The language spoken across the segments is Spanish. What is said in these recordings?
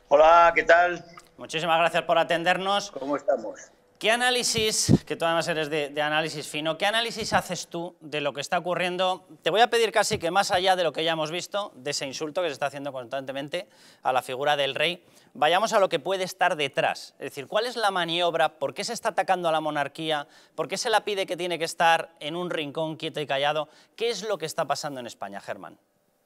Hola, ¿qué tal? Muchísimas gracias por atendernos. ¿Cómo estamos? ¿Qué análisis, que tú además eres de análisis fino, qué análisis haces tú de lo que está ocurriendo? Te voy a pedir casi que más allá de lo que ya hemos visto, de ese insulto que se está haciendo constantemente a la figura del rey, vayamos a lo que puede estar detrás. Es decir, ¿cuál es la maniobra? ¿Por qué se está atacando a la monarquía? ¿Por qué se la pide que tiene que estar en un rincón quieto y callado? ¿Qué es lo que está pasando en España, Germán?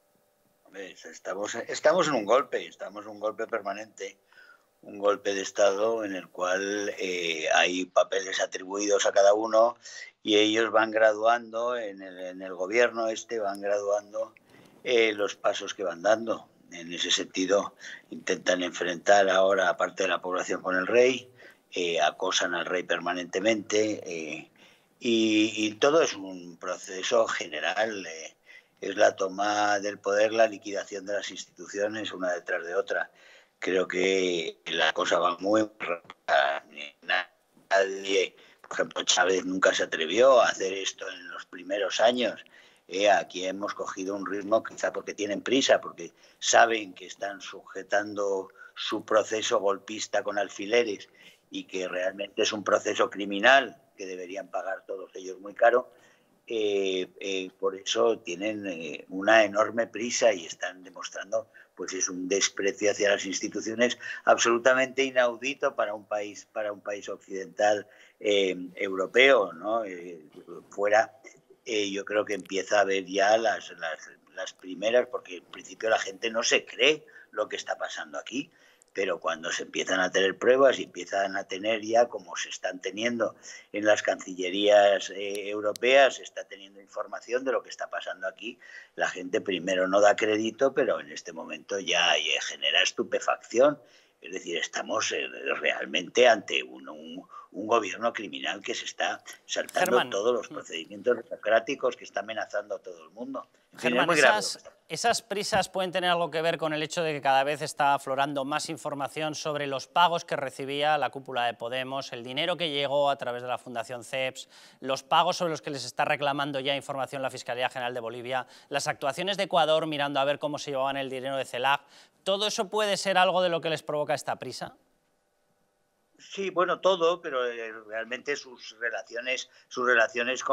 Estamos en un golpe permanente, un golpe de Estado en el cual hay papeles atribuidos a cada uno y ellos van graduando, en el gobierno van graduando los pasos que van dando. En ese sentido, intentan enfrentar ahora a parte de la población con el rey, acosan al rey permanentemente y todo es un proceso general. Es la toma del poder, la liquidación de las instituciones una detrás de otra. Creo que la cosa va muy rápida. Nadie, por ejemplo, Chávez nunca se atrevió a hacer esto en los primeros años. Aquí hemos cogido un ritmo, quizá porque tienen prisa, porque saben que están sujetando su proceso golpista con alfileres y que realmente es un proceso criminal que deberían pagar todos ellos muy caro. Por eso tienen una enorme prisa y están demostrando pues es un desprecio hacia las instituciones absolutamente inaudito para un país occidental europeo, ¿no? Fuera yo creo que empieza a haber ya las primeras, porque en principio la gente no se cree lo que está pasando aquí, pero cuando se empiezan a tener pruebas y empiezan a tener ya, como se están teniendo en las cancillerías europeas, se está teniendo información de lo que está pasando aquí, la gente primero no da crédito, pero en este momento ya genera estupefacción. Es decir, estamos realmente ante un gobierno criminal que se está saltando Germán, todos los procedimientos democráticos, que está amenazando a todo el mundo. En fin, es Germán, muy grave lo que está pasando. esas prisas pueden tener algo que ver con el hecho de que cada vez está aflorando más información sobre los pagos que recibía la cúpula de Podemos, el dinero que llegó a través de la Fundación CEPS, los pagos sobre los que les está reclamando ya información la Fiscalía General de Bolivia, las actuaciones de Ecuador mirando a ver cómo se llevaban el dinero de CELAC. ¿Todo eso puede ser algo de lo que les provoca esta prisa? Sí, bueno, todo, pero realmente sus relaciones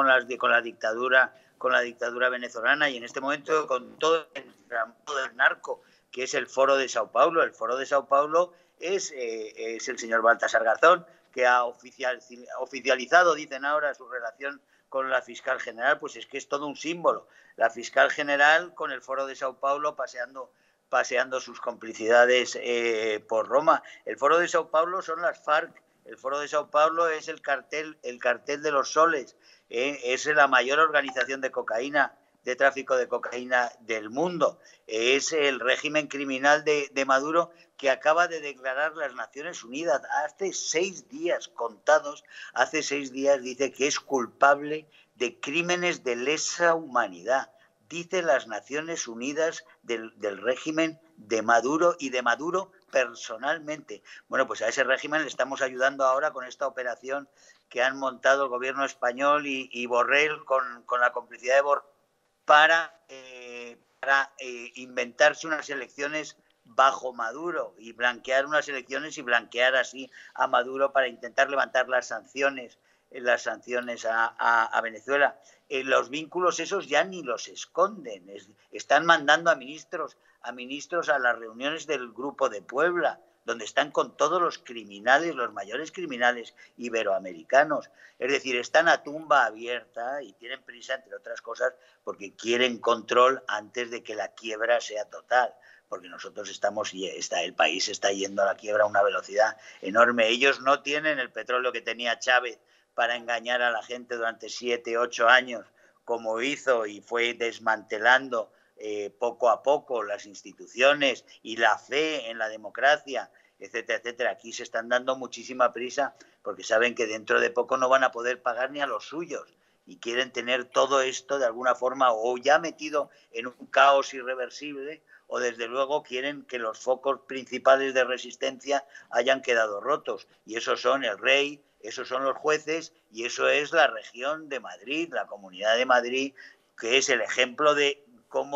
con la dictadura venezolana y en este momento con todo el narco, que es el Foro de Sao Paulo. El Foro de Sao Paulo es el señor Baltasar Garzón, que ha oficializado, dicen ahora, su relación con la fiscal general, pues es que es todo un símbolo. La fiscal general con el Foro de Sao Paulo paseando sus complicidades por Roma. El Foro de Sao Paulo son las FARC, el Foro de Sao Paulo es el cartel de los soles, es la mayor organización de cocaína, de tráfico de cocaína del mundo, es el régimen criminal de Maduro que acaba de declarar las Naciones Unidas hace 6 días contados, hace 6 días dice que es culpable de crímenes de lesa humanidad. Dice las Naciones Unidas del régimen de Maduro y de Maduro personalmente. Bueno, pues a ese régimen le estamos ayudando ahora con esta operación que han montado el gobierno español y Borrell con la complicidad de Borrell para inventarse unas elecciones bajo Maduro y blanquear unas elecciones y blanquear así a Maduro para intentar levantar las sanciones a Venezuela. Los vínculos esos ya ni los esconden. Están mandando a ministros a las reuniones del Grupo de Puebla, donde están con todos los criminales, los mayores criminales iberoamericanos. Es decir, están a tumba abierta y tienen prisa, entre otras cosas, porque quieren control antes de que la quiebra sea total. Porque nosotros el país está yendo a la quiebra a una velocidad enorme. Ellos no tienen el petróleo que tenía Chávez para engañar a la gente durante 7, 8 años, como hizo y fue desmantelando poco a poco las instituciones y la fe en la democracia, etcétera, etcétera. Aquí se están dando muchísima prisa porque saben que dentro de poco no van a poder pagar ni a los suyos y quieren tener todo esto de alguna forma o ya metido en un caos irreversible o desde luego quieren que los focos principales de resistencia hayan quedado rotos y esos son el rey, esos son los jueces y eso es la región de Madrid, la Comunidad de Madrid, que es el ejemplo de cómo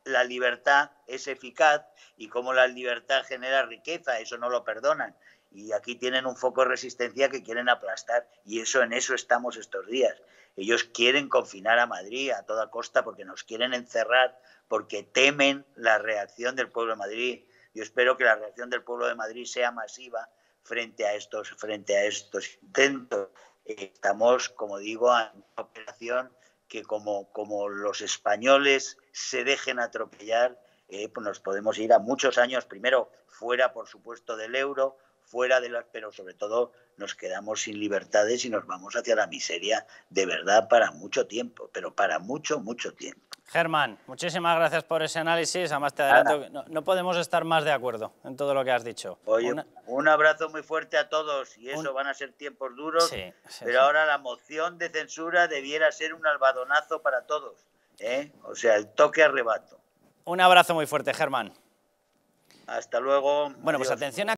la libertad es eficaz y cómo la libertad genera riqueza, eso no lo perdonan. Y aquí tienen un foco de resistencia que quieren aplastar, y en eso estamos estos días. Ellos quieren confinar a Madrid a toda costa porque nos quieren encerrar, porque temen la reacción del pueblo de Madrid. Yo espero que la reacción del pueblo de Madrid sea masiva frente a estos intentos. Estamos, como digo, en una operación que como los españoles se dejen atropellar, pues nos podemos ir a muchos años, primero fuera, por supuesto, del euro, pero sobre todo nos quedamos sin libertades y nos vamos hacia la miseria de verdad para mucho tiempo, pero para mucho, mucho tiempo. Germán, muchísimas gracias por ese análisis. Además, te adelanto que no podemos estar más de acuerdo en todo lo que has dicho. Oye, un abrazo muy fuerte a todos, y van a ser tiempos duros, pero ahora la moción de censura debiera ser un albadonazo para todos, o sea, el toque arrebato. Un abrazo muy fuerte, Germán. Hasta luego. Bueno, pues atención a